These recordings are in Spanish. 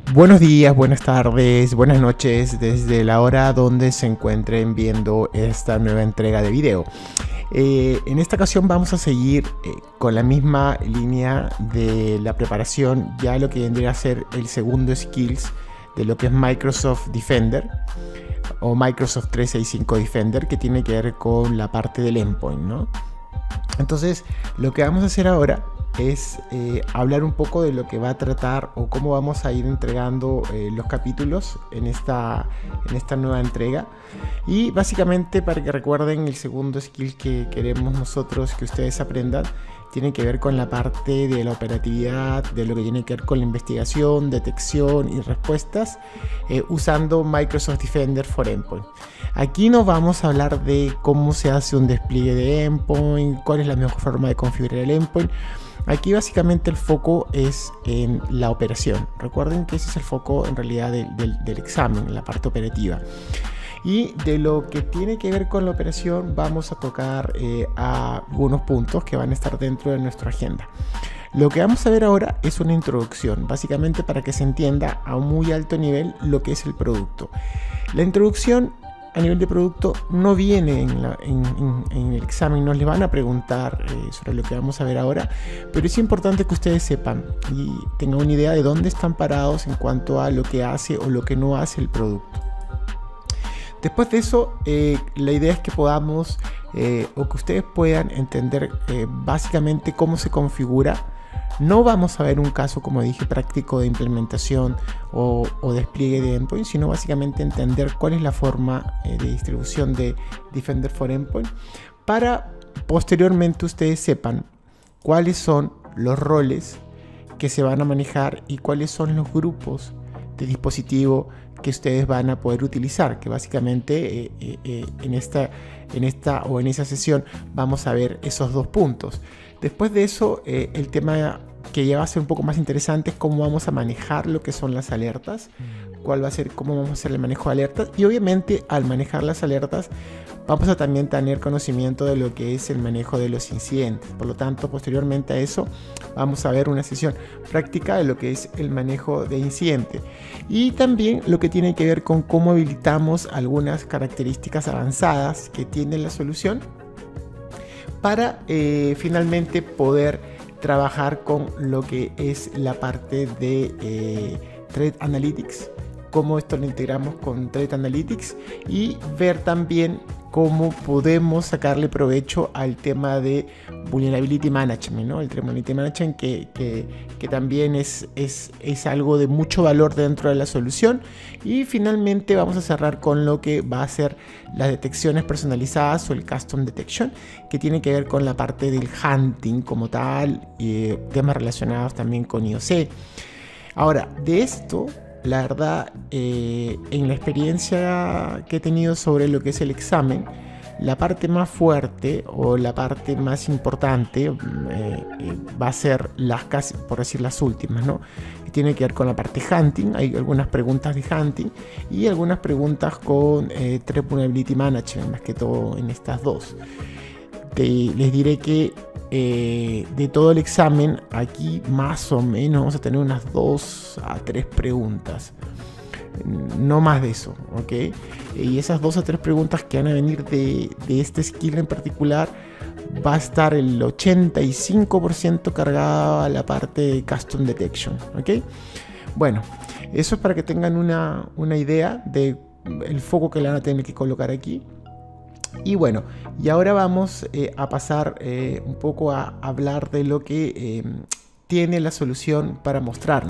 Buenos días, buenas tardes, buenas noches desde la hora donde se encuentren viendo esta nueva entrega de video. En esta ocasión vamos a seguir con la misma línea de la preparación, ya lo que vendría a ser el segundo skills de lo que es Microsoft Defender o Microsoft 365 Defender, que tiene que ver con la parte del endpoint, ¿no? Entonces, lo que vamos a hacer ahora es hablar un poco de lo que va a tratar o cómo vamos a ir entregando los capítulos en esta nueva entrega. Y básicamente, para que recuerden, el segundo skill que queremos nosotros que ustedes aprendan tiene que ver con la parte de la operatividad, de lo que tiene que ver con la investigación, detección y respuestas usando Microsoft Defender for Endpoint. Aquí no vamos a hablar de cómo se hace un despliegue de endpoint, cuál es la mejor forma de configurar el endpoint. Aquí básicamente el foco es en la operación. Recuerden que ese es el foco en realidad del examen, en la parte operativa. Y de lo que tiene que ver con la operación vamos a tocar algunos puntos que van a estar dentro de nuestra agenda. Lo que vamos a ver ahora es una introducción, básicamente para que se entienda a un muy alto nivel lo que es el producto. La introducción a nivel de producto no viene en el examen, nos le van a preguntar sobre lo que vamos a ver ahora, pero es importante que ustedes sepan y tengan una idea de dónde están parados en cuanto a lo que hace o lo que no hace el producto. Después de eso, la idea es que podamos o que ustedes puedan entender básicamente cómo se configura. No vamos a ver un caso, como dije, práctico de implementación o despliegue de endpoint, sino básicamente entender cuál es la forma de distribución de Defender for Endpoint para posteriormente ustedes sepan cuáles son los roles que se van a manejar y cuáles son los grupos de dispositivo que ustedes van a poder utilizar, que básicamente en esa sesión vamos a ver esos dos puntos. Después de eso, el tema que ya va a ser un poco más interesante es cómo vamos a manejar lo que son las alertas, cómo vamos a hacer el manejo de alertas, y obviamente al manejar las alertas vamos a también tener conocimiento de lo que es el manejo de los incidentes. Por lo tanto, posteriormente a eso vamos a ver una sesión práctica de lo que es el manejo de incidentes y también lo que tiene que ver con cómo habilitamos algunas características avanzadas que tiene la solución para finalmente poder trabajar con lo que es la parte de Threat Analytics, cómo esto lo integramos con Threat Analytics y ver también cómo podemos sacarle provecho al tema de Vulnerability Management, ¿no? El Vulnerability Management que también es algo de mucho valor dentro de la solución. Y finalmente vamos a cerrar con lo que va a ser las detecciones personalizadas o el Custom Detection, que tiene que ver con la parte del hunting como tal y temas relacionados también con IOC. Ahora, de esto, la verdad, en la experiencia que he tenido sobre lo que es el examen, la parte más fuerte o la parte más importante va a ser casi, por decir, las últimas, ¿no? Que tiene que ver con la parte hunting. Hay algunas preguntas de hunting y algunas preguntas con Threat Vulnerability Management, más que todo en estas dos. Les diré que de todo el examen, aquí más o menos vamos a tener unas 2 a 3 preguntas, no más de eso, ¿ok? Y esas 2 a 3 preguntas que van a venir de este skill en particular, va a estar el 85% cargada a la parte de Custom Detection, ¿ok? Bueno, eso es para que tengan una idea del foco que le van a tener que colocar aquí. Y bueno, y ahora vamos a pasar un poco a hablar de lo que tiene la solución para mostrar.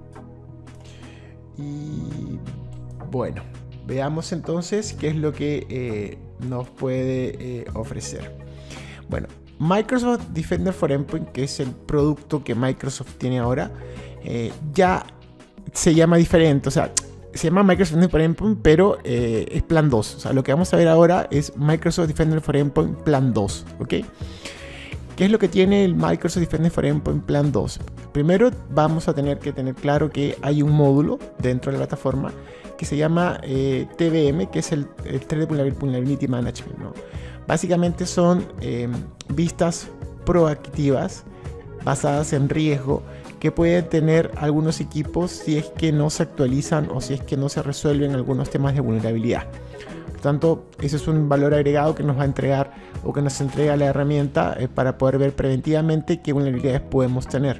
Y bueno, veamos entonces qué es lo que nos puede ofrecer. Bueno, Microsoft Defender for Endpoint, que es el producto que Microsoft tiene ahora, ya se llama diferente, o sea, se llama Microsoft Defender for Endpoint, pero es plan 2. O sea, lo que vamos a ver ahora es Microsoft Defender for Endpoint plan 2, ¿ok? ¿Qué es lo que tiene el Microsoft Defender for Endpoint plan 2? Primero vamos a tener que tener claro que hay un módulo dentro de la plataforma que se llama TVM, que es el Threat Vulnerability Management, ¿no? Básicamente son vistas proactivas basadas en riesgo que pueden tener algunos equipos si es que no se actualizan o si es que no se resuelven algunos temas de vulnerabilidad. Por tanto, ese es un valor agregado que nos va a entregar o que nos entrega la herramienta para poder ver preventivamente qué vulnerabilidades podemos tener.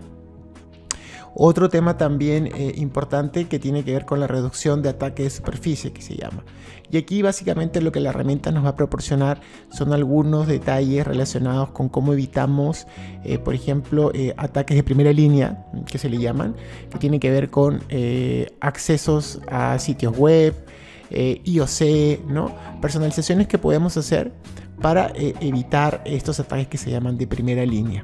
Otro tema también importante que tiene que ver con la reducción de ataque de superficie, que se llama. Y aquí básicamente lo que la herramienta nos va a proporcionar son algunos detalles relacionados con cómo evitamos, por ejemplo, ataques de primera línea, que se le llaman, que tienen que ver con accesos a sitios web, IOC, ¿no? Personalizaciones que podemos hacer para evitar estos ataques que se llaman de primera línea.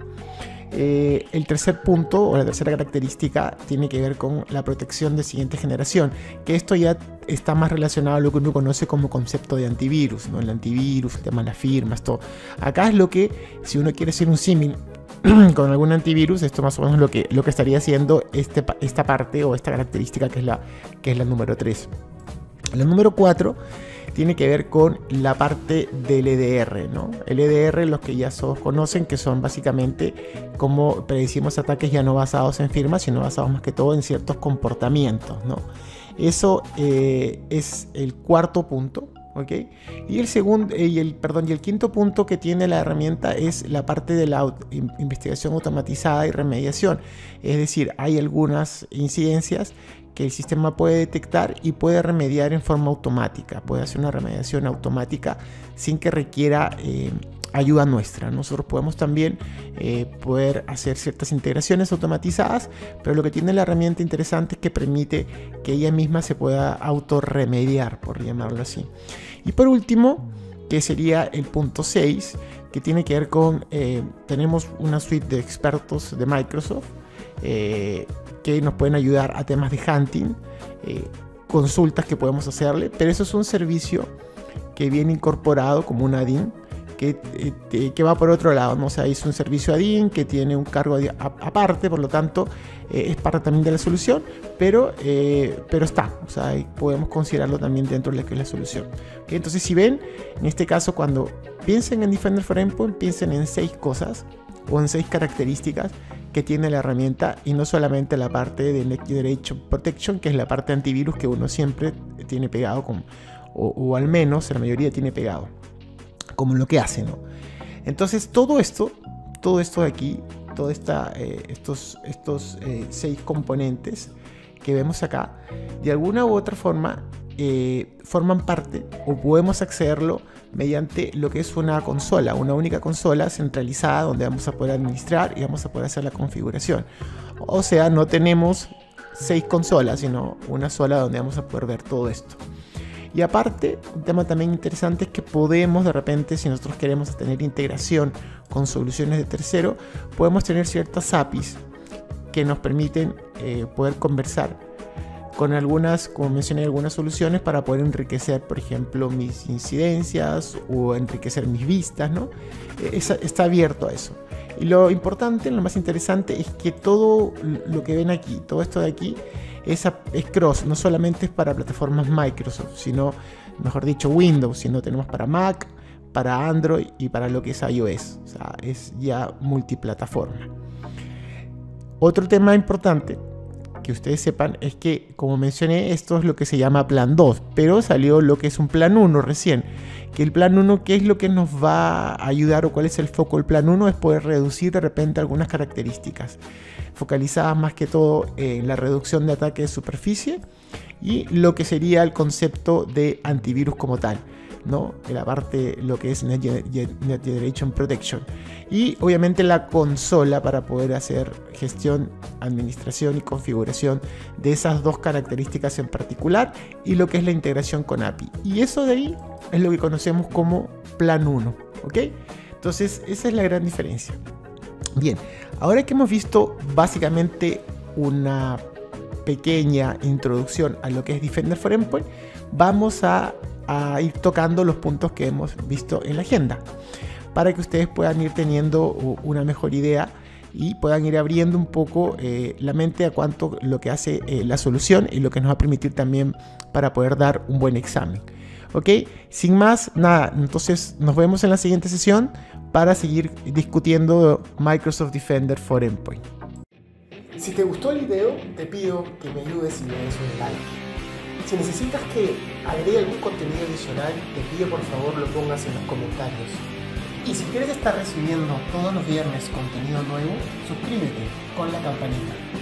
El tercer punto o la tercera característica tiene que ver con la protección de siguiente generación, que esto ya está más relacionado a lo que uno conoce como concepto de antivirus, ¿no? El antivirus, el tema de las firmas, todo. Acá es lo que, si uno quiere hacer un símil con algún antivirus, esto más o menos lo que estaría haciendo esta parte o esta característica que es la número 3. La número 4 tiene que ver con la parte del EDR, ¿no? El EDR, los que ya todos conocen, que son básicamente como predecimos ataques ya no basados en firmas, sino basados más que todo en ciertos comportamientos, ¿no? Eso es el cuarto punto, ¿ok? Y el quinto punto que tiene la herramienta es la parte de la investigación automatizada y remediación. Es decir, hay algunas incidencias que el sistema puede detectar y puede remediar en forma automática, puede hacer una remediación automática sin que requiera ayuda nuestra. Nosotros podemos también poder hacer ciertas integraciones automatizadas, pero lo que tiene la herramienta interesante es que permite que ella misma se pueda autorremediar, por llamarlo así. Y por último, que sería el punto 6, que tiene que ver con, tenemos una suite de expertos de Microsoft, que nos pueden ayudar a temas de hunting, consultas que podemos hacerle, pero eso es un servicio que viene incorporado como un add-in que va por otro lado, ¿no? O sea, es un servicio add-in que tiene un cargo aparte, por lo tanto es parte también de la solución, pero está, o sea, podemos considerarlo también dentro de lo que es la solución. ¿Okay? Entonces, si ven, en este caso, cuando piensen en Defender for Endpoint, piensen en 6 cosas o en 6 características que tiene la herramienta y no solamente la parte de Next Generation Protection, que es la parte antivirus que uno siempre tiene pegado o al menos la mayoría tiene pegado como lo que hace, ¿no? Entonces todo esto de aquí, estos 6 componentes que vemos acá, de alguna u otra forma forman parte o podemos accederlo mediante lo que es una consola, una única consola centralizada donde vamos a poder administrar y vamos a poder hacer la configuración. O sea, no tenemos 6 consolas, sino una sola donde vamos a poder ver todo esto. Y aparte, un tema también interesante es que podemos de repente, si nosotros queremos tener integración con soluciones de tercero, podemos tener ciertas APIs que nos permiten poder conversar con algunas, como mencioné, algunas soluciones para poder enriquecer, por ejemplo, mis incidencias o enriquecer mis vistas, ¿no? Está abierto a eso. Y lo importante, lo más interesante es que todo lo que ven aquí, todo esto de aquí, es cross, no solamente es para plataformas Microsoft, sino, mejor dicho, Windows, sino tenemos para Mac, para Android y para lo que es iOS. O sea, es ya multiplataforma. Otro tema importante que ustedes sepan es que, como mencioné, esto es lo que se llama Plan 2, pero salió lo que es un Plan 1 recién. Que el Plan 1, ¿qué es lo que nos va a ayudar o cuál es el foco del Plan 1? Es poder reducir de repente algunas características focalizadas más que todo en la reducción de ataque de superficie y lo que sería el concepto de antivirus como tal, ¿no? La parte, lo que es Next Generation Protection, y obviamente la consola para poder hacer gestión, administración y configuración de esas 2 características en particular, y lo que es la integración con API. Y eso de ahí es lo que conocemos como Plan 1, ¿ok? Entonces esa es la gran diferencia. Bien, ahora que hemos visto básicamente una pequeña introducción a lo que es Defender for Endpoint, vamos a ir tocando los puntos que hemos visto en la agenda para que ustedes puedan ir teniendo una mejor idea y puedan ir abriendo un poco la mente a cuanto lo que hace la solución y lo que nos va a permitir también para poder dar un buen examen. Ok, sin más, nada, entonces nos vemos en la siguiente sesión para seguir discutiendo Microsoft Defender for Endpoint. Si te gustó el video, te pido que me ayudes y me des un like. Si necesitas que agregue algún contenido adicional, te pido por favor lo pongas en los comentarios. Y si quieres estar recibiendo todos los viernes contenido nuevo, suscríbete con la campanita.